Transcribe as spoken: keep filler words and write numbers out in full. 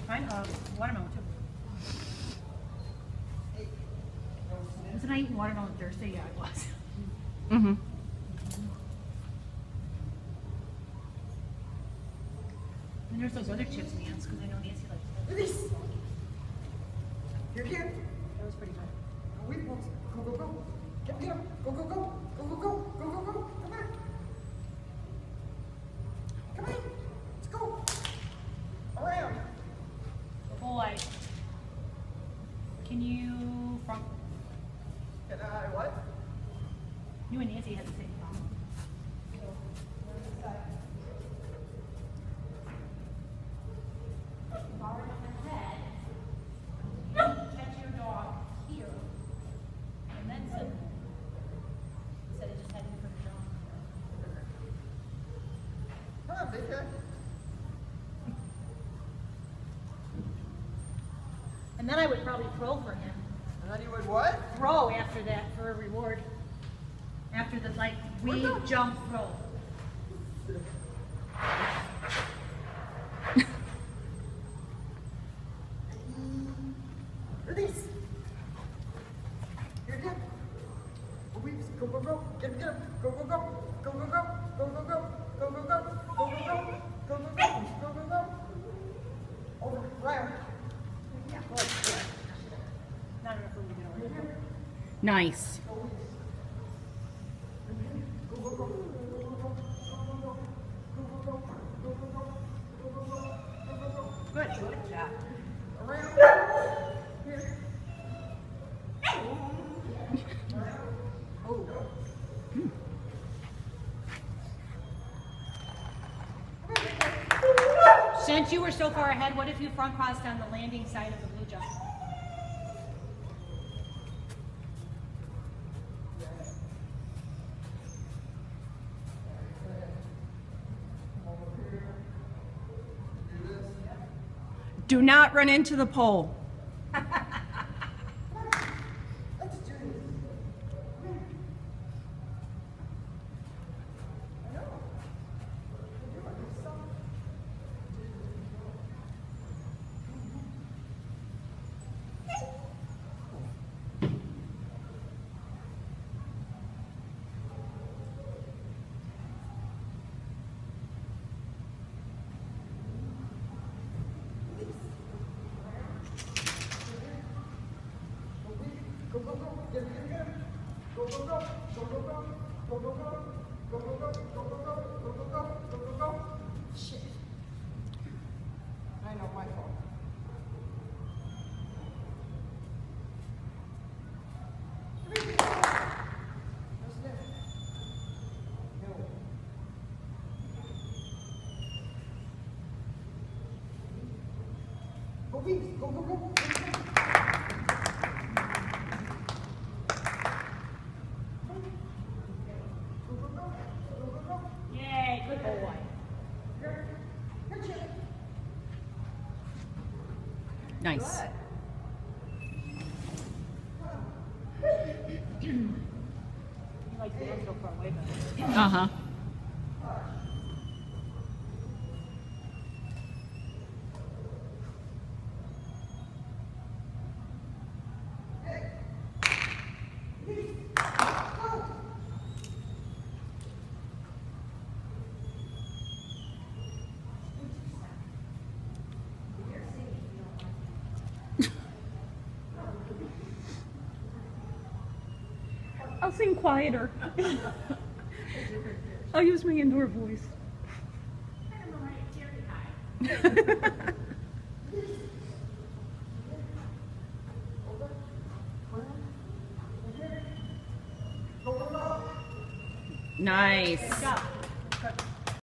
Fine, uh, watermelon too. Wasn't I eating watermelon Thursday? Yeah, I was. Mm-hmm. And there's those other chips, Nance, because I know Nancy likes those. Release. You're here. That was pretty good. Wait, go, go, go. Get me up. Go, go, go. Go, go, go. Go, go, go. Come on. Come on. Let's go. Around. Good boy. Can you front? Can I what? You and Nancy had the same problem. Hard on the head. Catch your dog here. And then sit. Instead of just heading for the dog. Come on, big guy. And then I would probably throw for him. And then you would what? Throw after that for a reward. After the like weave, jump, throw. Release. You're good. Go, go, go, go. Get him, get him. Go, go, go. Go, go, go. Go, go, go. Go, go, go. Go, go, go. Go, go, go. Go, go, go. Over. Round. Yeah, go ahead. Not enough room to get over. Nice. Good, good job. Around. Here. Oh. Since you were so far ahead, what if you front crossed on the landing side of the blue jump? Do not run into the pole. Let's do this. I know. You're doing something. Go, go, go. Get him, get him, get him. Go, go, go. Go, go, go. Go, go, go. Go, go, go. Go, go, go. Go, go, go. Go, go, go. Shit. I know, my fault. What's that? No. Go, Bees. Go, go, go. Go, go. Yay, good boy. Nice. You like the end so far away, but. Uh-huh. I'll sing quieter. I'll use my indoor voice. Nice. Good job.